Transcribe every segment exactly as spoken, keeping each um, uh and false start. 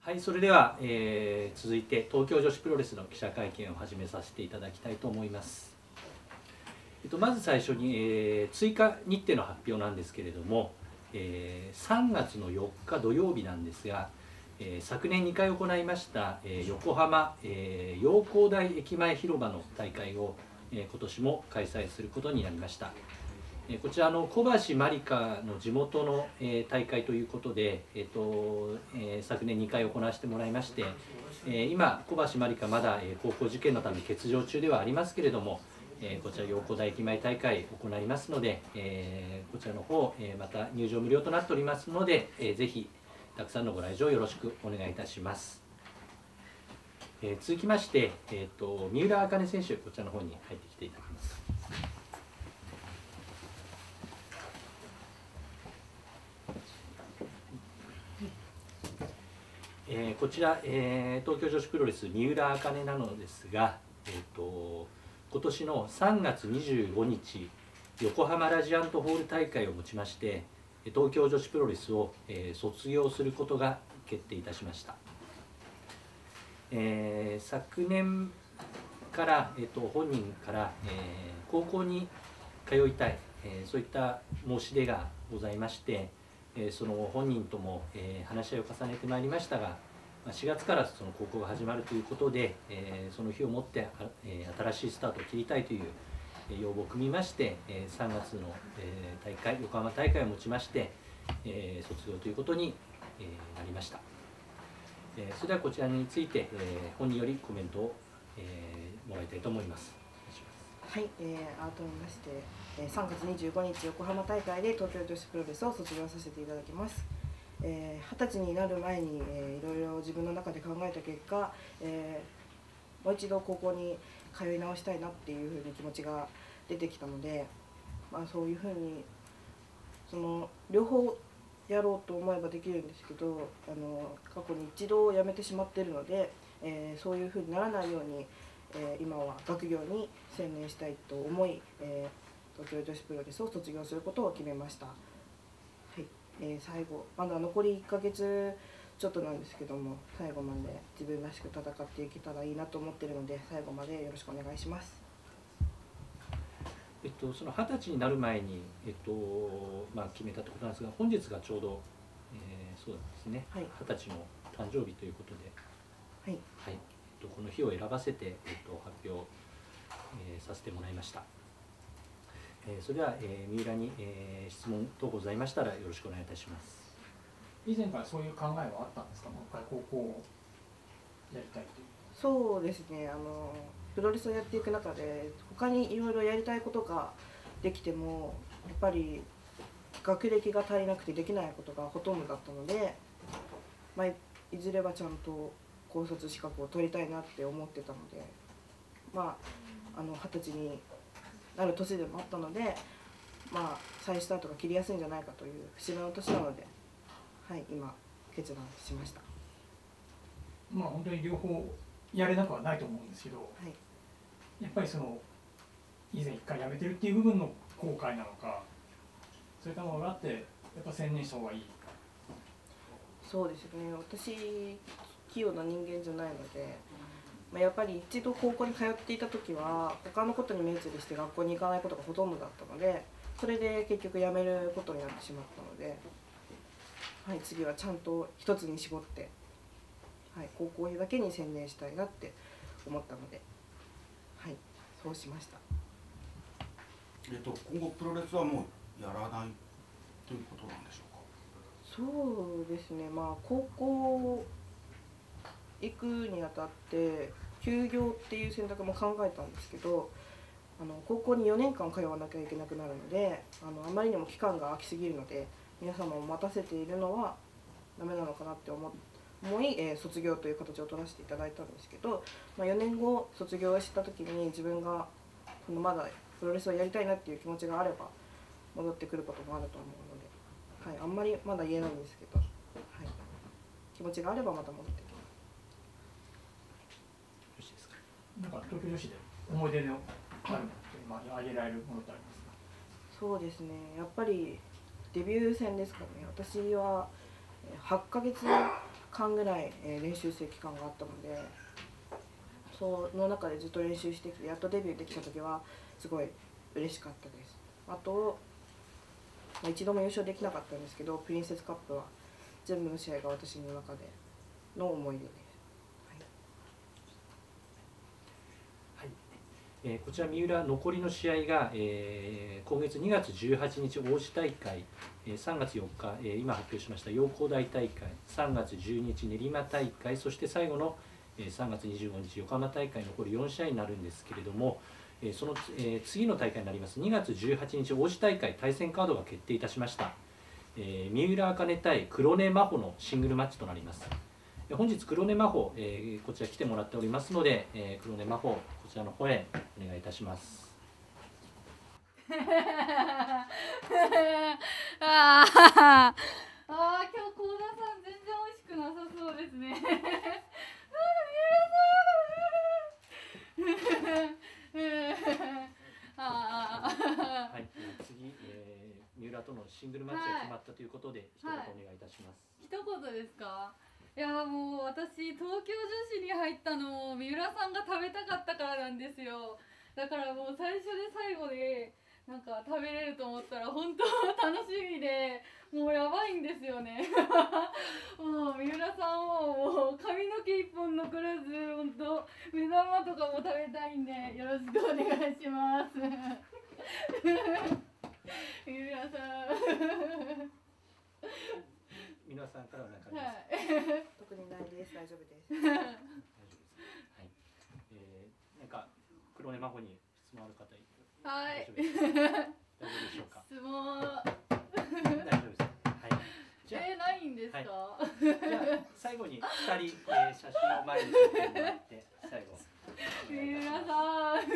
はい、それでは、えー、続いて東京女子プロレスの記者会見を始めさせていただきたいと思います。えっと、まず最初に、えー、追加日程の発表なんですけれども、えー、さんがつのよっか土曜日なんですが、えー、昨年にかい行いました、えー、横浜、えー、陽光台駅前広場の大会を、えー、今年も開催することになりました。こちらの小橋まりかの地元の大会ということで、えっとえー、昨年にかい行わせてもらいまして、今小橋まりかまだ高校受験のため欠場中ではありますけれども、こちら陽光台駅前大会行いますので、こちらの方また入場無料となっておりますので、ぜひたくさんのご来場よろしくお願いいたします。続きまして、えー、と三浦茜選手、こちらの方に入ってきていただきます。えー、こちら、えー、東京女子プロレス三浦茜なのですが、えー、と今年のさんがつにじゅうごにち横浜ラジアントホール大会をもちまして東京女子プロレスを、えー、卒業することが決定いたしました。えー、昨年から、えー、と本人から、えー、高校に通いたい、えー、そういった申し出がございまして、その本人とも話し合いを重ねてまいりましたが、しがつからその高校が始まるということで、その日をもって新しいスタートを切りたいという要望を組みまして、さんがつの大会、横浜大会をもちまして卒業ということになりました。それではこちらについて本人よりコメントをもらいたいと思います。 はい、えー、改めまして、えー、さんがつにじゅうごにち横浜大会で東京女子プロレスを卒業させていただきます。えー、はたちになる前に、えー、いろいろ自分の中で考えた結果、えー、もう一度高校に通い直したいなっていうふうに気持ちが出てきたので、まあ、そういうふうにその両方やろうと思えばできるんですけど、あの過去に一度辞めてしまっているので、えー、そういうふうにならないようにえー、今は学業に専念したいと思い、えー、東京女子プロレスを卒業することを決めました。はい、えー、最後まだ残りいっかげつちょっとなんですけども、最後まで自分らしく戦っていけたらいいなと思っているので、最後までよろしくお願いします。 えっと、その二十歳になる前に、えっとまあ、決めたということなんですが、本日がちょうど、えー、そうですね、はい、二十歳の誕生日ということで、はい、はい、この日を選ばせて、えっと、発表、えー、させてもらいました。えー、それでは、えー、三浦に、えー、質問等ございましたらよろしくお願いいたします。 以前からそういう考えはあったんですか、もう一回高校をやりたいという。 そうですね、あのプロレスをやっていく中で他にいろいろやりたいことができてもやっぱり学歴が足りなくてできないことがほとんどだったので、まあ、いずれはちゃんと高卒資格を取りたいなって思ってたので、まああの二十歳になる年でもあったので、まあ再スタートが切りやすいんじゃないかという節目の年なので、はい、今決断しました。 まあ本当に両方やれなくはないと思うんですけど、はい、やっぱりその以前一回辞めてるっていう部分の後悔なのか、そういったものがあってやっぱ専念した方がいい。 そうですね、私器用な人間じゃないので、まあ、やっぱり一度高校に通っていた時は他のことに目移りして学校に行かないことがほとんどだったので、それで結局辞めることになってしまったので、はい、次はちゃんと一つに絞って、はい、高校だけに専念したいなって思ったので、はい、そうしました。 えっと、今後プロレスはもうやらないということなんでしょうか。 そうですね、まあ高校行くにあたって休業っていう選択も考えたんですけど、あの高校によねんかん通わなきゃいけなくなるので、あのあまりにも期間が空きすぎるので皆様を待たせているのはダメなのかなって思思い、えー、卒業という形を取らせていただいたんですけど、まあ、よねんご卒業した時に自分がそのまだプロレスをやりたいなっていう気持ちがあれば戻ってくることもあると思うので、はい、あんまりまだ言えないんですけど、はい、気持ちがあればまた戻ってきます。 よろしいですか。 なんか東京女子で思い出のあるものって挙げられるものってありますか。 そうですね、やっぱりデビュー戦ですかね。私ははちかげつかんぐらい、えー、練習する期間があったので、その中でずっと練習してきてやっとデビューできた時はすごい嬉しかったです。あと、まあ、一度も優勝できなかったんですけど、プリンセスカップは全部の試合が私の中での思い出です。 はいはい、えー、こちら三浦残りの試合が、えー、今月にがつじゅうはちにち王子大会、えー、さんがつよっか、えー、今発表しました陽光台大会、さんがつじゅうににち練馬大会、そして最後のさんがつにじゅうごにち横浜大会、残りよんしあいになるんですけれども、その次の大会になりますにがつじゅうはちにち王子大会対戦カードが決定いたしました。三浦茜対黒根真帆のシングルマッチとなります。本日黒根真帆、こちら来てもらっておりますので、黒根真帆こちらの方へお願いいたします。 ああ、今日幸田さん全然美味しくなさそうですね。 はい、次、えー、三浦とのシングルマッチが決まったということで、はい、一言お願いいたします。 一言ですか？いやもう私東京女子に入ったのを三浦さんが食べたかったからなんですよ。だからもう最初で最後でなんか食べれると思ったら本当楽しみで、もうやばいんですよね。もう三浦さんをもう髪の毛一本残らず本当目玉とかも食べたいんでよろしくお願いします。三浦さん。 皆さんからは何かありますか？ はい、特にないです。大丈夫です。 大丈夫です。はい。えー、なんか黒根真帆に質問ある方いる？ はい。 大丈夫ですか？大丈夫でしょうか？ 質問。 大丈夫です。はい。 じゃあ、えー、ないんですか？ はい、じゃあ最後にふたり、えー、写真を前に撮ってもらって最後。 三浦さん。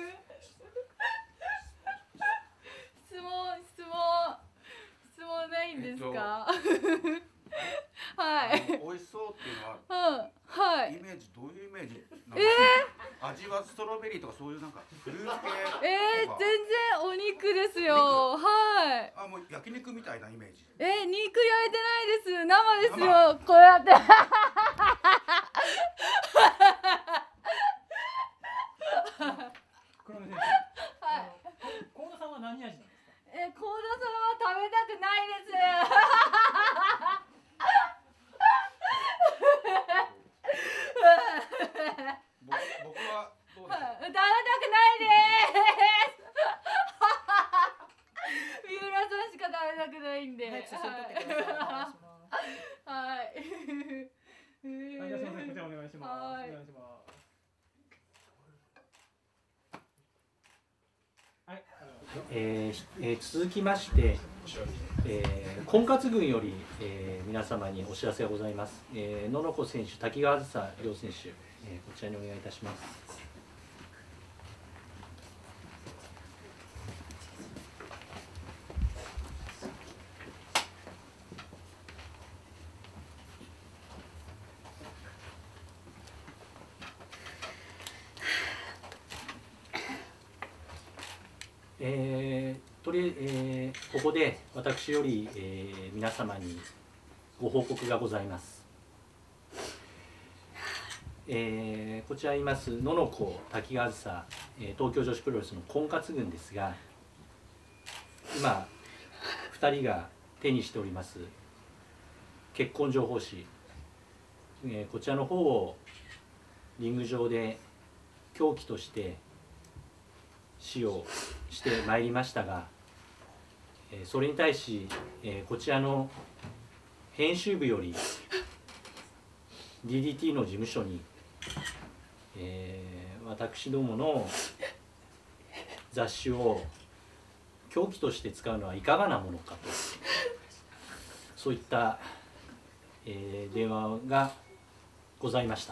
質問質問質問ないんですか？はい。 美味しそうっていうのは、 うん、はい。 イメージどういうイメージなえの？ ー、 味はストロベリーとかそういうなんかフルーツ系とか。 えー、全然お肉ですよ。はい。 あ、もう焼肉みたいなイメージ。 えー、肉焼いてないです。生ですよ。こうやって。 黒根先生。 はい。 幸田さんは何味なんですか？ え、幸田さんは食べたくないです。 僕はどうですか？ 食べたくないです。三浦さんしか食べたくないんで。 はい、写真撮ってください。お願いします。 はい。 はい、じゃあすみません、こちらお願いします。 はい。 お願いします。はい。 えーえー、続きまして、えー、婚活軍より、えー、皆様にお知らせがございます。えー、野々子選手、滝川梓両選手、えー、こちらにお願いいたします。えー、とりえー、ここで私より、えー、皆様にご報告がございます。えー、こちらにいます野々子滝川梓、えー、東京女子プロレスの婚活軍ですが、今ふたりが手にしております結婚情報誌、えー、こちらの方をリング上で凶器として使用してまいりましたが、えー、それに対し、えー、こちらの編集部より ディーディーティー の事務所に、えー、私どもの雑誌を凶器として使うのはいかがなものかと、そういった、えー、電話がございました。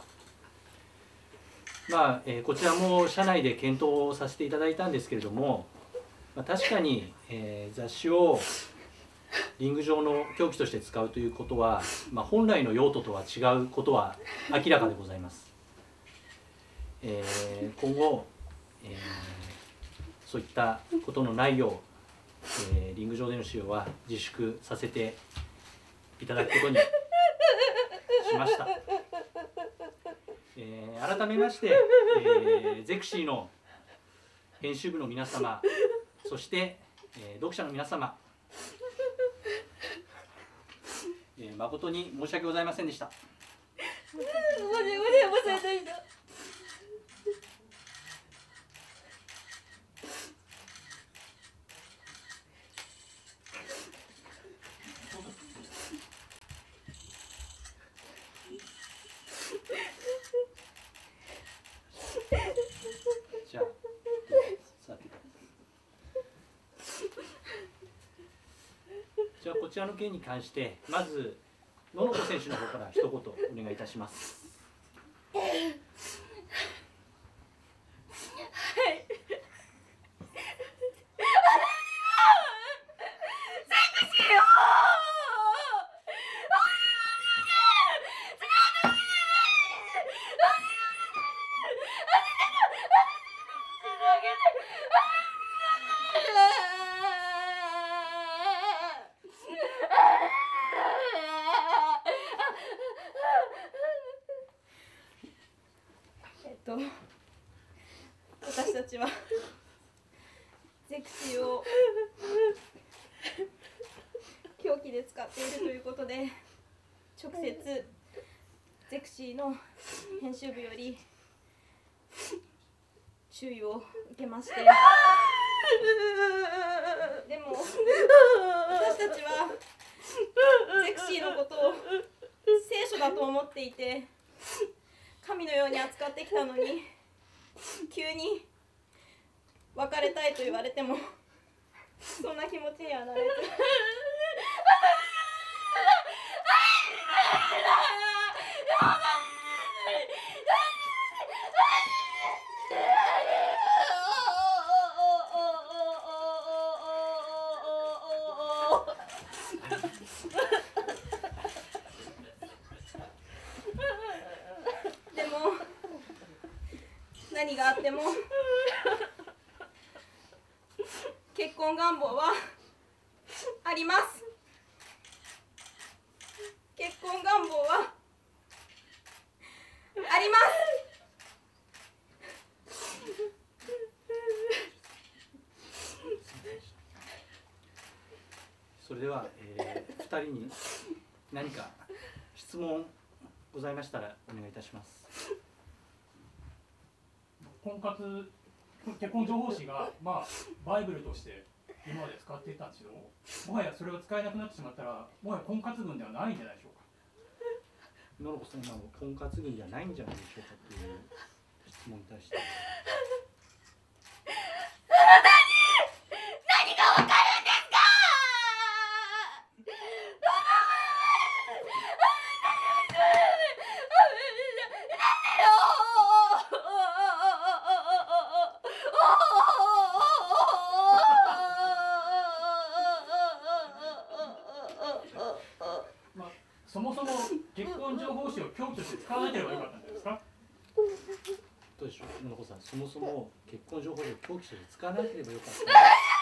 まあえー、こちらも社内で検討させていただいたんですけれども、まあ、確かに、えー、雑誌をリング上の凶器として使うということは、まあ、本来の用途とは違うことは明らかでございます。えー、今後、えー、そういったことのないよう、えー、リング上での使用は自粛させていただくことにししました。えー、改めまして、えー、ゼクシーの編集部の皆様、そして、えー、読者の皆様、えー、誠に申し訳ございませんでした。 申し訳ございませんでした。 じゃあ、座ってください。じゃあこちらの件に関してまず野々子選手の方から一言お願いいたします。 はい。私たちはゼクシーを狂気で使っているということで直接ゼクシーの編集部より注意を受けまして、でも私たちはゼクシーのことを聖書だと思っていて神のように扱ってきたのに急に別れたいと言われてもそんな気持ちにはなれずでも何があっても結婚願望はあります。結婚願望はあります。 それでは、えー、ふたりに何か質問ございましたらお願いいたします。 婚活結婚情報誌が、まあ、バイブルとして今まで使っていたんですけども、もはやそれが使えなくなってしまったらもはや婚活群ではないんじゃないでしょうか。 野々子さん、今の婚活群じゃないんじゃないでしょうかという質問に対してあなたに何がわかるんですか。 そもそも結婚情報誌を凶器として使わなければよかったんじゃないですか。 どうでしょう、野々子さん、そもそも結婚情報誌を凶器として使わなければよかった。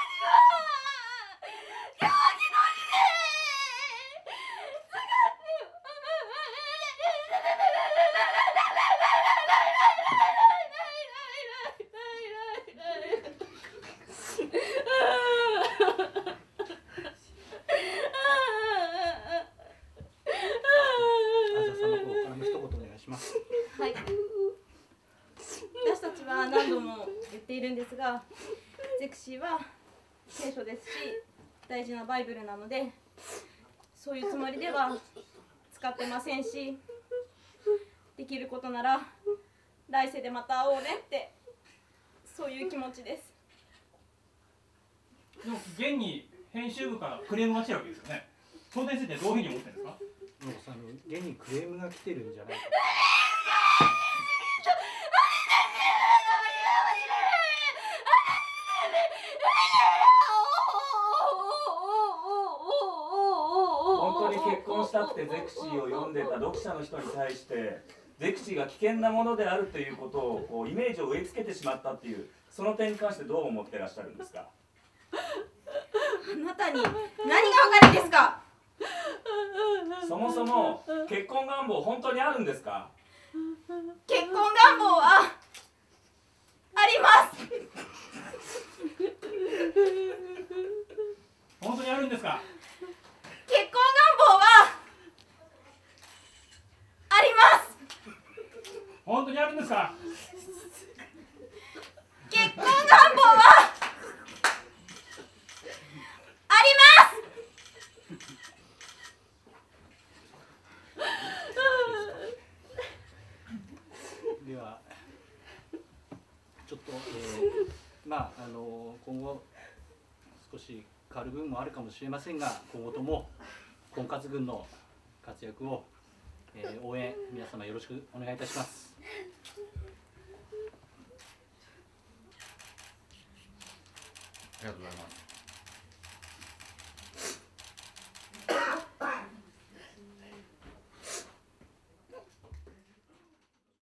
はい、私たちは何度も言っているんですが、ゼクシーは聖書ですし大事なバイブルなので、そういうつもりでは使ってませんし、できることなら来世でまた会おうねって、そういう気持ちです。 でも現に編集部からクレームが来てるわけですよね。その点についてどういうふうに思ってるんですか。 野々子さん、現にクレームが来てるんじゃないか。 本当に結婚したくてゼクシーを読んでた読者の人に対してゼクシーが危険なものであるということをこうイメージを植え付けてしまったっていう、その点に関してどう思ってらっしゃるんですか。 あなたに何がわかるんですか。 そもそも結婚願望本当にあるんですか？ 結婚願望はあります。 本当にあるんですか？ 結婚願望はあります。 本当にあるんですか？ 結婚願望はあります。 ではちょっと、えー、まああの今後少し変わる部分もあるかもしれませんが、今後とも婚活軍の活躍を、えー、応援皆様よろしくお願いいたします。 ありがとうございます。